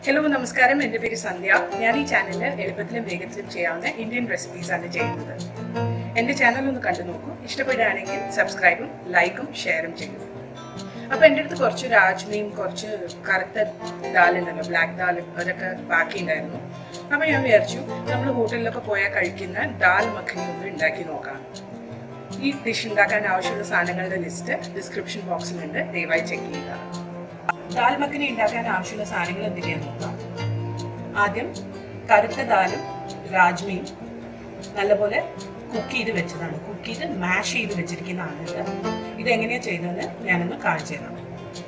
Hello നമസ്കാരം, എൻ്റെ പേര് സന്ധ്യ. ഞാൻ ഈ ചാനലിൽ എളുപ്പത്തിലും വേഗത്തിലും ചെയ്യാവുന്ന ഇന്ത്യൻ റെസിപ്പീസാണ് ചെയ്യുന്നത്. എൻ്റെ ചാനൽ ഒന്ന് കണ്ടു നോക്കൂ. ഇഷ്ടപ്പെടുകയാണെങ്കിൽ സബ്സ്ക്രൈബും ലൈക്കും ഷെയറും ചെയ്യൂ. അപ്പോൾ എൻ്റെ അടുത്ത് കുറച്ച് രാജ്മയും കുറച്ച് കറുത്ത ദാലുണ്ടല്ലോ, ബ്ലാക്ക് ദാൽ, അതൊക്കെ ബാക്കി ഉണ്ടായിരുന്നു. അപ്പോൾ ഞാൻ വിചാരിച്ചു നമ്മൾ ഹോട്ടലിലൊക്കെ പോയാൽ കഴിക്കുന്ന ദാൽ മഖനി ഒന്ന് ഉണ്ടാക്കി നോക്കാം. ഈ ഡിഷ് ഉണ്ടാക്കാൻ ആവശ്യമുള്ള സാധനങ്ങളുടെ ലിസ്റ്റ് ഡിസ്ക്രിപ്ഷൻ ബോക്സിലുണ്ട്, ദയവായി ചെക്ക് ചെയ്യുക. ദാൽ മഖനി ഉണ്ടാക്കാൻ ആവശ്യമുള്ള സാധനങ്ങൾ എന്തൊക്കെയാണെന്ന് നോക്കാം. ആദ്യം കറുത്ത ദാലും രാജ്മയും നല്ലപോലെ കുക്ക് ചെയ്ത് വെച്ചതാണ്. കുക്ക് ചെയ്ത് മാഷ് ചെയ്ത് വെച്ചിരിക്കുന്നതാണിത്. ഇതെങ്ങനെയാണ് ചെയ്തതെന്ന് ഞാനൊന്ന് കാണിച്ചു തരാം.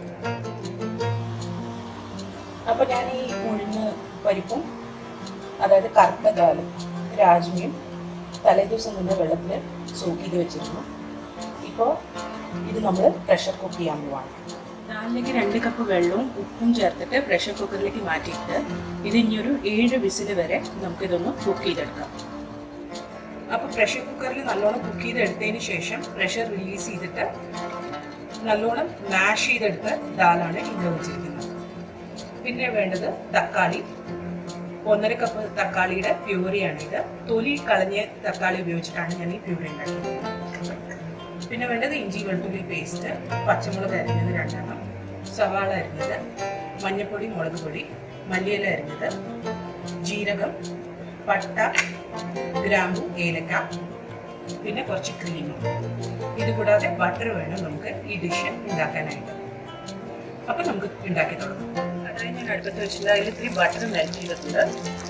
അപ്പോൾ ഞാൻ ഈ ഉഴുന്ന് പരിപ്പും, അതായത് കറുത്ത ദാലും രാജ്മയും തലേദിവസം നിന്ന് വെള്ളത്തിൽ സോക്ക് ചെയ്ത് വെച്ചിരുന്നു. ഇപ്പോൾ ഇത് നമ്മൾ പ്രഷർ കുക്ക് ചെയ്യാൻ പോവാണ്. ദാലിലേക്ക് 2 കപ്പ് വെള്ളവും ഉപ്പും ചേർത്തിട്ട് പ്രഷർ കുക്കറിലേക്ക് മാറ്റിയിട്ട് ഇത് ഇനിയൊരു 7 വിസിൽ വരെ നമുക്കിതൊന്ന് കുക്ക് ചെയ്തെടുക്കാം. അപ്പോൾ പ്രഷർ കുക്കറിൽ നല്ലോണം കുക്ക് ചെയ്തെടുത്തതിന് ശേഷം പ്രഷർ റിലീസ് ചെയ്തിട്ട് നല്ലോണം മാഷ് ചെയ്തെടുത്ത ദാലാണ് ഇവിടെ വെച്ചിരിക്കുന്നത്. പിന്നെ വേണ്ടത് തക്കാളി, 1.5 കപ്പ് തക്കാളിയുടെ പ്യൂരിയാണിത്. തൊലി കളഞ്ഞ തക്കാളി ഉപയോഗിച്ചിട്ടാണ് ഞാൻ ഈ പ്യൂരി ഉണ്ടാക്കിയത്. പിന്നെ വേണ്ടത് ഇഞ്ചി വെളുത്തുള്ളി പേസ്റ്റ്, പച്ചമുളക് അരിഞ്ഞത് 2 എണ്ണം, സവാള അരിഞ്ഞത്, മഞ്ഞൾപ്പൊടി, മുളക് പൊടി, മല്ലിയില അരിഞ്ഞത്, ജീരകം, പട്ട, ഗ്രാമ്പു, ഏലക്ക, പിന്നെ കുറച്ച് ക്രീം. ഇതുകൂടാതെ ബട്ടർ വേണം നമുക്ക് ഈ ഡിഷ് ഉണ്ടാക്കാനായിട്ട്. അപ്പം നമുക്ക് ഉണ്ടാക്കി തുടങ്ങാം. അതായത് ഞാൻ അടുപ്പത്ത് വെച്ചിട്ട് അതിൽ ഇത്തിരി ബട്ടർ മെൽറ്റ് ചെയ്തിട്ടുണ്ട്.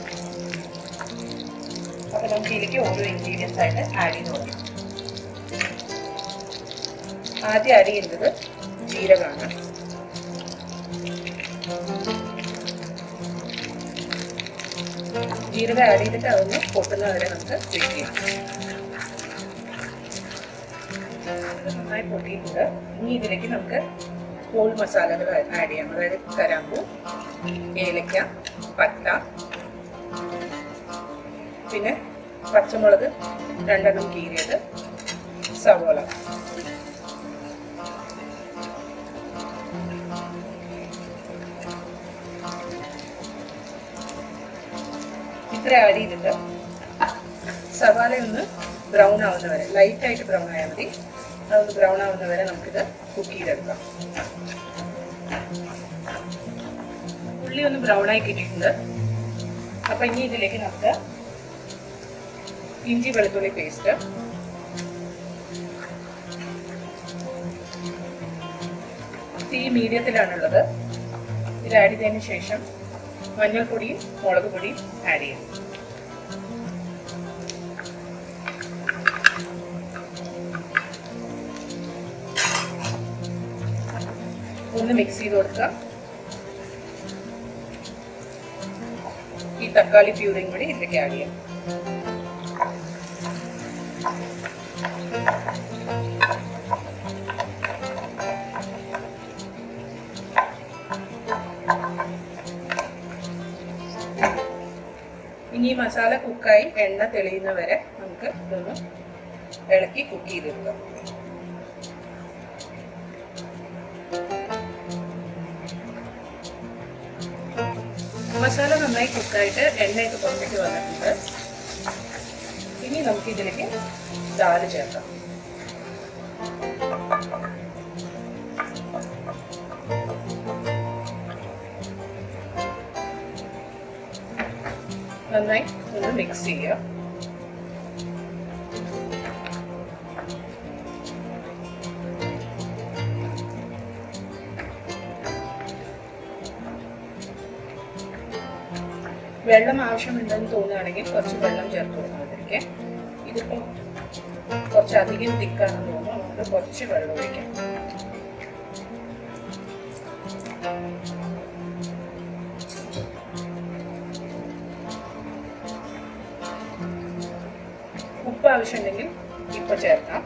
അപ്പം നമുക്ക് ഇതിലേക്ക് ഓരോ ഇൻഗ്രീഡിയൻസ് ആയിട്ട് ആഡ് ചെയ്ത് കൊടുക്കാം. ആദ്യം ആഡ് ചെയ്യുന്നത് ജീരകമാണ്. ജീരകം ആഡ് ചെയ്തിട്ട് അതൊന്ന് പൊട്ടുന്നത് വരെ നമുക്ക് വെയിറ്റ് ചെയ്യാം. നന്നായി പൊട്ടിയിട്ടുണ്ട്. ഇനി ഇതിലേക്ക് നമുക്ക് ഹോൾ മസാലകൾ ആഡ് ചെയ്യാം. അതായത് കരാമ്പൂ, ഏലക്ക, പട്ട, പിന്നെ പച്ചമുളക് 2 എണ്ണം കീറിയത്, സവോള. ഇത്ര ആഡ് ചെയ്തിട്ട് സവാള ഒന്ന് ബ്രൗൺ ആവുന്ന വരെ, ലൈറ്റായിട്ട് ബ്രൗൺ ആയാൽ മതി. അതൊന്ന് ബ്രൗൺ ആവുന്ന വരെ നമുക്കിത് കുക്ക് ചെയ്തെടുക്കാം. ഉള്ളി ഒന്ന് ബ്രൗൺ ആയി കിട്ടിയിട്ടുണ്ട്. അപ്പം ഇനി ഇതിലേക്ക് നമുക്ക് ഇഞ്ചി വെളുത്തുള്ളി പേസ്റ്റ്, തീ മീഡിയത്തിലാണുള്ളത്. ഇത് ആഡ് ചെയ്തതിന് ശേഷം മഞ്ഞൾപ്പൊടിയും മുളക് പൊടിയും ആഡ് ചെയ്യാം. ഒന്ന് മിക്സ് ചെയ്ത് കൊടുക്കുക. ഈ തക്കാളി പ്യൂരിയും കൂടി ഇതിലേക്ക് ആഡ് ചെയ്യാം. ഇനി മസാല കുക്കായി എണ്ണ തെളിയുന്ന വരെ നമുക്ക് ഇതൊന്ന് ഇളക്കി കുക്ക് ചെയ്തെടുക്കാം. മസാല നന്നായി കുക്കായിട്ട് എണ്ണയൊക്കെ പുറത്തേക്ക് വന്നിട്ടുണ്ട്. ഇനി നമുക്ക് ഇതിലേക്ക് ദാല് ചേർക്കാം. നന്നായി ഒന്ന് മിക്സ് ചെയ്യുക. വെള്ളം ആവശ്യമുണ്ടെന്ന് തോന്നുകയാണെങ്കിൽ കുറച്ച് വെള്ളം ചേർത്ത് കൊടുക്കണം. അതിലേക്ക് ഇതിപ്പോൾ കുറച്ചധികം തിക്കാണെന്ന് തോന്നുന്നു, നമുക്ക് കുറച്ച് വെള്ളം ഒഴിക്കാം. ഉപ്പ് ആവശ്യമുണ്ടെങ്കിൽ ഇപ്പോൾ ചേർക്കാം.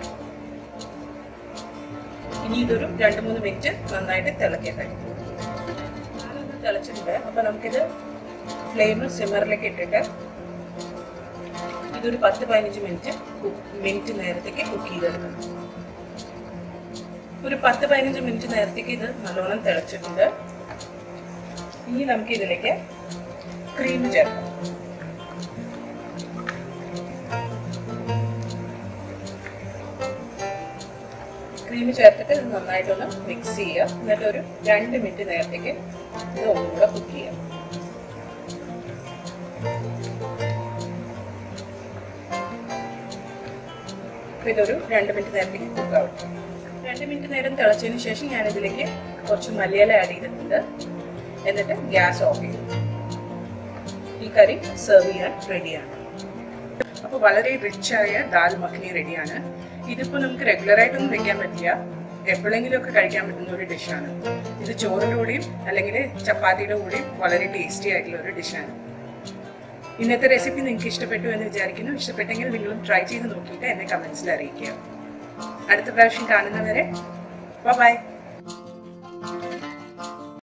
ഇനി ഇതൊരു 2-3 മിനിറ്റ് നന്നായിട്ട് തിളക്കട്ടെ. ഞാനൊന്ന് തിളച്ചിട്ടുണ്ട്. അപ്പം നമുക്കിത് ഫ്ലെയിം സിമ്മറിലേക്ക് ഇട്ടിട്ട് ഇതൊരു 10-15 മിനിറ്റ് നേരത്തേക്ക് കുക്ക് ചെയ്തെടുക്കണം. ഒരു 10-15 മിനിറ്റ് നേരത്തേക്ക് ഇത് നല്ലോണം തിളച്ചിട്ടുണ്ട്. ഇനി നമുക്ക് ഇതിലേക്ക് ക്രീം ചേർക്കാം. ക്രീം ചേർത്തിട്ട് ഇത് നന്നായിട്ടൊന്ന് മിക്സ് ചെയ്യുക. എന്നിട്ട് ഒരു 2 മിനിറ്റ് നേരത്തേക്ക് ഇത് ഒന്നുകൂടെ കുക്ക് ചെയ്യാം. ഇതൊരു 2 മിനിറ്റ് നേരത്തേക്ക് കുക്ക് ആവട്ടെ. 2 മിനിറ്റ് നേരം തിളച്ചതിന് ശേഷം ഞാനിതിലേക്ക് കുറച്ച് മല്ലിയില ആഡ് ചെയ്തിട്ടുണ്ട്. എന്നിട്ട് ഗ്യാസ് ഓഫ് ചെയ്യും. ഈ കറി സെർവ് ചെയ്യാൻ റെഡിയാണ്. അപ്പോൾ വളരെ റിച്ചായ ദാൽ മഖ്നി റെഡിയാണ്. ഇതിപ്പോൾ നമുക്ക് റെഗുലറായിട്ടൊന്നും വെക്കാൻ പറ്റില്ല, എപ്പോഴെങ്കിലും ഒക്കെ കഴിക്കാൻ പറ്റുന്ന ഒരു ഡിഷാണ്. ഇത് ചോറിൻ്റെ കൂടെയും അല്ലെങ്കിൽ ചപ്പാത്തിയുടെ കൂടെയും വളരെ ടേസ്റ്റി ആയിട്ടുള്ള ഒരു ഡിഷാണ്. ഇന്നത്തെ റെസിപ്പി നിങ്ങൾക്ക് ഇഷ്ടപ്പെട്ടു എന്ന് വിചാരിക്കുന്നു. ഇഷ്ടപ്പെട്ടെങ്കിൽ നിങ്ങളും ട്രൈ ചെയ്ത് നോക്കിയിട്ട് എന്നെ കമൻസിൽ അറിയിക്കുക. അടുത്ത പ്രാവശ്യം കാണുന്നവരെ ബൈ.